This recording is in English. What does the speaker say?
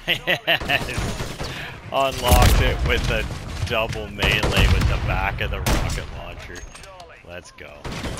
Unlocked it with a double melee with the back of the rocket launcher. Let's go.